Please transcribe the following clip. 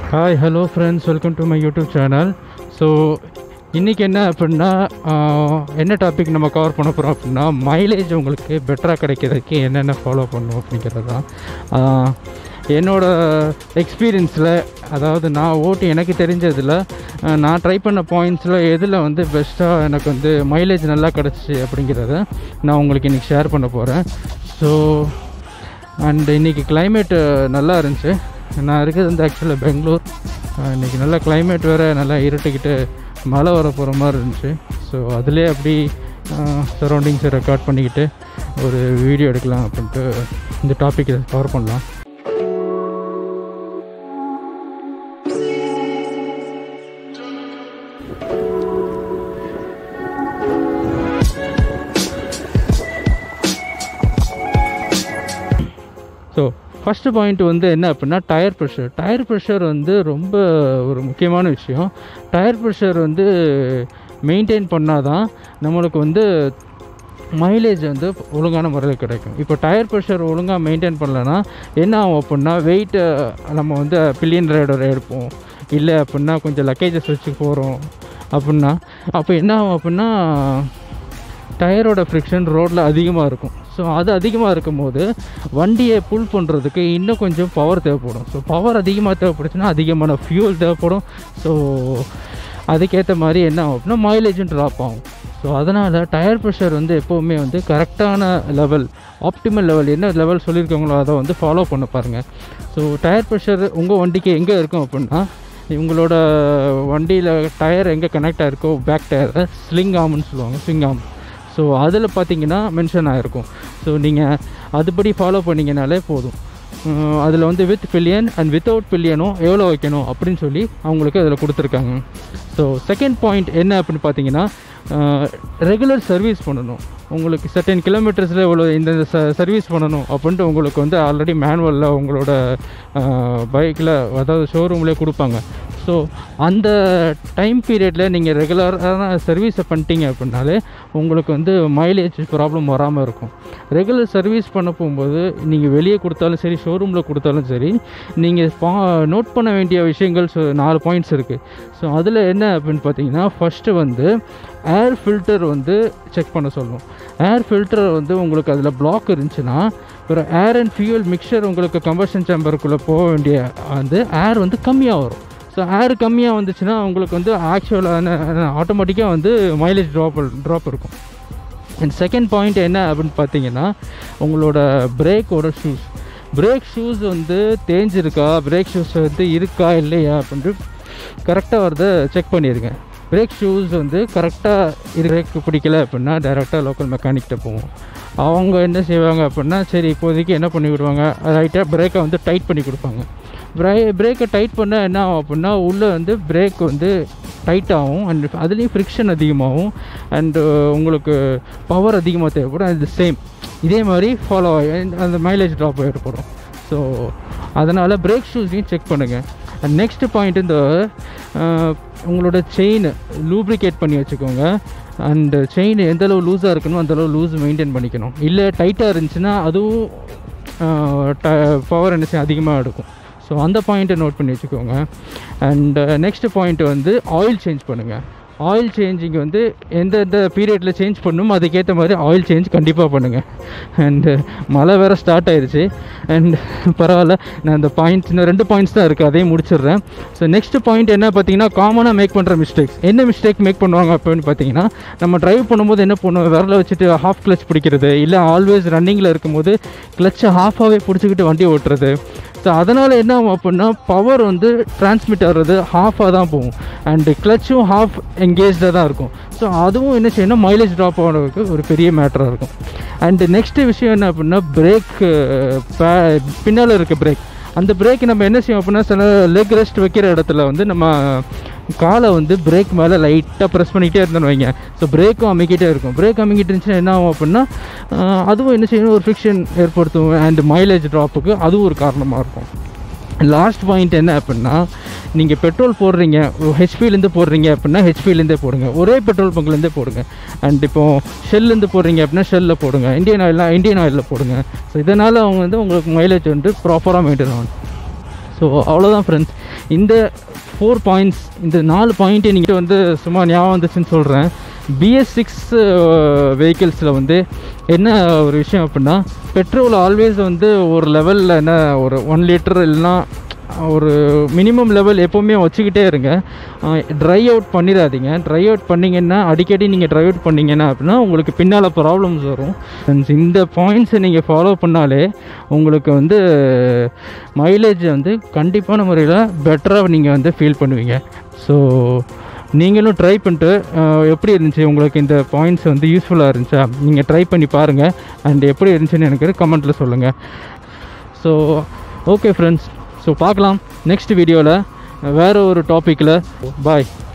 Hi, hello friends, welcome to my YouTube channel. So, இன்றைக்கி என்ன அப்படின்னா என்ன டாபிக் நம்ம கவர் பண்ண போகிறோம் அப்படின்னா மைலேஜ் உங்களுக்கு பெட்டராக கிடைக்கிறதுக்கு என்னென்ன ஃபாலோ பண்ணணும் அப்படிங்கிறது தான். என்னோடய எக்ஸ்பீரியன்ஸில், அதாவது நான் ஓட்டி எனக்கு தெரிஞ்சதில் நான் ட்ரை பண்ண பாயிண்ட்ஸில் எதில் வந்து பெஸ்ட்டாக எனக்கு வந்து மைலேஜ் நல்லா கிடச்சி அப்படிங்கிறத நான் உங்களுக்கு இன்றைக்கி ஷேர் பண்ண போகிறேன். ஸோ அண்ட் இன்றைக்கி கிளைமேட்டு நல்லா இருந்துச்சு. நான் இருக்கிறது வந்து ஆக்சுவலாக பெங்களூர். இன்றைக்கி நல்லா கிளைமேட் வேறு நல்லா இருட்டிக்கிட்டு மழை வர போகிற மாதிரி இருந்துச்சு. ஸோ அதிலே அப்படி சரௌண்டிங்ஸை ரெக்கார்ட் பண்ணிக்கிட்டு ஒரு வீடியோ எடுக்கலாம் அப்படின்ட்டு இந்த டாப்பிக்கை கவர் பண்ணலாம். ஸோ ஃபஸ்ட்டு பாயிண்ட் வந்து என்ன அப்படின்னா டயர் ப்ரெஷர். டயர் ப்ரெஷர் வந்து ரொம்ப ஒரு முக்கியமான விஷயம். டயர் ப்ரெஷர் வந்து மெயின்டைன் பண்ணால் தான் நம்மளுக்கு வந்து மைலேஜ் வந்து ஒழுங்கான முறையில் கிடைக்கும். இப்போ டயர் ப்ரெஷர் ஒழுங்காக மெயின்டைன் பண்ணலன்னா என்ன ஆகும் அப்படின்னா வெயிட்டை நம்ம வந்து பில்லியன் ரைடர் எடுப்போம், இல்லை அப்படின்னா கொஞ்சம் லக்கேஜஸ் வச்சு போகிறோம் அப்படின்னா அப்போ என்ன ஆகும் அப்படின்னா டயரோட ஃப்ரிக்ஷன் ரோட்டில் அதிகமாக இருக்கும். ஸோ அது அதிகமாக இருக்கும் போது வண்டியை புல் பண்ணுறதுக்கு இன்னும் கொஞ்சம் பவர் தேவைப்படும். ஸோ பவர் அதிகமாக தேவைப்படுச்சுன்னா அதிகமான ஃபியூல் தேவைப்படும். ஸோ அதுக்கேற்ற மாதிரி என்ன ஆகும் அப்படின்னா மைலேஜும் ட்ராப் ஆகும். ஸோ அதனால் டயர் ப்ரெஷர் வந்து எப்போவுமே வந்து கரெக்டான லெவல், ஆப்டிமல் லெவல் என்ன லெவல் சொல்லியிருக்காங்களோ அதை வந்து ஃபாலோ பண்ண பாருங்கள். ஸோ டயர் ப்ரெஷர் உங்கள் வண்டிக்கு எங்கே இருக்கும் அப்படின்னா உங்களோட வண்டியில் டயர் எங்கே கனெக்ட் ஆகிருக்கோ பேக் டயரை ஸ்லிங் ஆம்னு சொல்லுவாங்க, ஸ்விங் ஆம். ஸோ அதில் பார்த்தீங்கன்னா மென்ஷன் ஆகிருக்கும். ஸோ நீங்கள் அதுபடி ஃபாலோ பண்ணிங்கனாலே போதும். அதில் வந்து வித் பில்லியன் அண்ட் வித்தவுட் பில்லியனும் எவ்வளோ வைக்கணும் அப்படின்னு சொல்லி அவங்களுக்கு அதில் கொடுத்துருக்காங்க. ஸோ செகண்ட் பாயிண்ட் என்ன அப்படின்னு பார்த்தீங்கன்னா ரெகுலர் சர்வீஸ் பண்ணணும். உங்களுக்கு சர்டன் கிலோமீட்டர்ஸில் இவ்வளோ இந்த சர்வீஸ் பண்ணணும் அப்படின்ட்டு உங்களுக்கு வந்து ஆல்ரெடி மேனுவலில் உங்களோட பைக்கில் அதாவது ஷோரூம்லேயே கொடுப்பாங்க. ஸோ அந்த டைம் பீரியடில் நீங்கள் ரெகுலரான சர்வீஸை பண்ணிட்டீங்க அப்படின்னாலே உங்களுக்கு வந்து மைலேஜ் ப்ராப்ளம் வராமல் இருக்கும். ரெகுலர் சர்வீஸ் பண்ண போகும்போது நீங்கள் வெளியே கொடுத்தாலும் சரி, ஷோரூமில் கொடுத்தாலும் சரி, நீங்கள் நோட் பண்ண வேண்டிய விஷயங்கள் 4 பாயிண்ட்ஸ் இருக்குது. ஸோ அதில் என்ன அப்படின்னு பார்த்தீங்கன்னா ஃபஸ்ட்டு வந்து ஏர் ஃபில்டர் வந்து செக் பண்ண சொல்லணும். ஏர் ஃபில்டர் வந்து உங்களுக்கு அதில் பிளாக் இருந்துச்சுன்னா ஒரு ஏர் அண்ட் ஃபியூல் மிக்சர் உங்களுக்கு கம்பஷன் சேம்பருக்குள்ளே போக வேண்டிய வந்து ஏர் வந்து கம்மியாக வரும். ஸோ ஏர் கம்மியாக வந்துச்சுன்னா உங்களுக்கு வந்து ஆக்சுவலான ஆட்டோமேட்டிக்காக வந்து மைலேஜ் ட்ராப் இருக்கும். அண்ட் செகண்ட் பாயிண்ட் என்ன அப்படின்னு பார்த்தீங்கன்னா உங்களோட பிரேக்கோட ஷூஸ். பிரேக் ஷூஸ் வந்து தேஞ்சிருக்கா, பிரேக் ஷூஸ் வந்து இருக்கா இல்லையா அப்படின்ட்டு கரெக்டாக வரதை செக் பண்ணிடுங்க. பிரேக் ஷூஸ் வந்து கரெக்டாக பிரேக் பிடிக்கல அப்படின்னா டைரெக்டாக லோக்கல் மெக்கானிக்கிட்ட போவோம். அவங்க என்ன செய்வாங்க அப்படின்னா சரி இப்போதைக்கு என்ன பண்ணி விடுவாங்க, ரைட்டாக பிரேக்கை வந்து டைட் பண்ணி கொடுப்பாங்க. பிரேக்கை டைட் பண்ணால் என்ன ஆகும் அப்படின்னா உள்ளே வந்து பிரேக் வந்து டைட் ஆகும் அண்ட் அதுலேயும் ஃப்ரிக்ஷன் அதிகமாகும் அண்டு உங்களுக்கு பவர் அதிகமாக தேவைப்படும். அது சேம் இதே மாதிரி ஃபாலோ ஆகி அந்த மைலேஜ் ட்ராப் ஏற்படும். ஸோ அதனால் பிரேக் ஷூஸையும் செக் பண்ணுங்கள். அண்ட் நெக்ஸ்ட் பாயிண்ட் இந்த உங்களோட செயின் லூப்ரிகேட் பண்ணி வச்சுக்கோங்க. அண்டு செயின் எந்தளவு லூஸாக இருக்கணும் அந்தளவு லூஸ் மெயின்டைன் பண்ணிக்கணும். இல்லை டைட்டாக இருந்துச்சுன்னா அதுவும் பவர் என்ன அதிகமாக எடுக்கும். ஸோ அந்த பாயிண்ட்டை நோட் பண்ணி வச்சுக்கோங்க. அண்ட் நெக்ஸ்ட் பாயிண்ட் வந்து ஆயில் சேஞ்ச் பண்ணுங்கள். ஆயில் சேஞ்சிங் வந்து எந்தெந்த பீரியடில் சேஞ்ச் பண்ணணுமோ அதுக்கேற்ற மாதிரி ஆயில் சேஞ்ச் கண்டிப்பாக பண்ணுங்கள். அண்டு மழை வேறு ஸ்டார்ட் ஆயிடுச்சு. அண்ட் பரவாயில்ல, நான் இந்த பாயிண்ட்ஸ் இன்னும் 2 பாயிண்ட்ஸ் தான் இருக்குது, அதையும் முடிச்சிடுறேன். ஸோ நெக்ஸ்ட் பாயிண்ட் என்ன பார்த்தீங்கன்னா காமனாக மேக் பண்ணுற மிஸ்டேக்ஸ். என்ன மிஸ்டேக் மேக் பண்ணுவாங்க அப்படின்னு பார்த்தீங்கன்னா நம்ம ட்ரைவ் பண்ணும்போது என்ன பண்ணுவோம், விரலை வச்சுட்டு ஹாஃப் கிளச் பிடிக்கிறது, இல்லை ஆல்வேஸ் ரன்னிங்கில் இருக்கும்போது கிளச்சை ஹாஃபாகவே பிடிச்சிக்கிட்டு வண்டி ஓட்டுறது. ஸோ அதனால் என்ன ஆகும் அப்படின்னா பவர் வந்து டிரான்ஸ்மிட் ஆகிறது ஹாஃபாக தான் போகும் அண்டு கிளச்சும் ஹாஃப் என்கேஜாக தான் இருக்கும். ஸோ அதுவும் என்ன செய்யணும், மைலேஜ் ட்ராப் ஆகிறதுக்கு ஒரு பெரிய மேட்டராக இருக்கும். அண்டு நெக்ஸ்ட்டு விஷயம் என்ன அப்படின்னா பிரேக், பின்னால் இருக்க பிரேக். அந்த பிரேக் நம்ம என்ன செய்வோம் அப்படின்னா சில லெக் ரெஸ்ட் வைக்கிற இடத்துல வந்து நம்ம காலை வந்து பிரேக் மேலே லைட்டாக ப்ரெஸ் பண்ணிக்கிட்டே இருந்தோன்னு வைங்க. ஸோ பிரேக்கும் அமைக்கிட்டே இருக்கும். பிரேக் அமைக்கிட்டு இருந்துச்சுன்னா என்ன ஆகும் அப்படின்னா அதுவும் என்ன செய்யணும், ஒரு ஃப்ரிக்ஷன் ஏற்படுத்தும் அண்ட் மைலேஜ் ட்ராப்புக்கு அதுவும் ஒரு காரணமாக இருக்கும். லாஸ்ட் பாயிண்ட் என்ன அப்படின்னா நீங்கள் பெட்ரோல் போடுறீங்க, ஹெச்பிலேருந்து போடுறீங்க அப்படின்னா ஹெச்பிலேருந்தே போடுங்க, ஒரே பெட்ரோல் பங்க்லேருந்தே போடுங்க. அண்ட் இப்போது ஷெல்லேருந்து போடுறீங்க அப்படின்னா ஷெல்லில் போடுங்க, இந்தியன் ஆயிலில் போடுங்க. ஸோ இதனால் அவங்க வந்து உங்களுக்கு மைலேஜ் வந்து ப்ராப்பராக மெயின்டைன் ஆகும். ஸோ அவ்வளோதான் ஃப்ரெண்ட்ஸ். இந்த 4 பாயிண்ட்ஸ், இந்த 4 பாயிண்ட்டு நீங்கள் வந்து சும்மா ஞாபகம் வந்துச்சுன்னு சொல்கிறேன். BS6 வெஹிக்கிள்ஸில் வந்து என்ன ஒரு விஷயம் அப்படின்னா, பெட்ரோல் ஆல்வேஸ் வந்து ஒரு லெவலில் என்ன ஒரு 1 லிட்டர் இல்லைன்னா ஒரு மினிமம் லெவல் எப்போவுமே வச்சுக்கிட்டே இருங்க. ட்ரை அவுட் பண்ணிடாதீங்க. ட்ரை அவுட் பண்ணிங்கன்னா, அடிக்கடி நீங்கள் ட்ரை அவுட் பண்ணிங்கன்னா அப்படின்னா உங்களுக்கு பின்னால் ப்ராப்ளம்ஸ் வரும். இந்த பாயிண்ட்ஸை நீங்கள் ஃபாலோ பண்ணாலே உங்களுக்கு வந்து மைலேஜ் வந்து கண்டிப்பான முறையில் பெட்டராக நீங்கள் வந்து ஃபீல் பண்ணுவீங்க. ஸோ நீங்களும் ட்ரை பண்ணிட்டு எப்படி இருந்துச்சு உங்களுக்கு இந்த பாயிண்ட்ஸ் வந்து யூஸ்ஃபுல்லாக இருந்துச்சா, நீங்கள் ட்ரை பண்ணி பாருங்கள். அண்ட் எப்படி இருந்துச்சுன்னு எனக்கு கமெண்ட்டில் சொல்லுங்கள். ஸோ ஓகே ஃப்ரெண்ட்ஸ், ஸோ பார்க்கலாம் நெக்ஸ்ட் வீடியோவில் வேறு ஒரு டாப்பிக்கில். பாய்.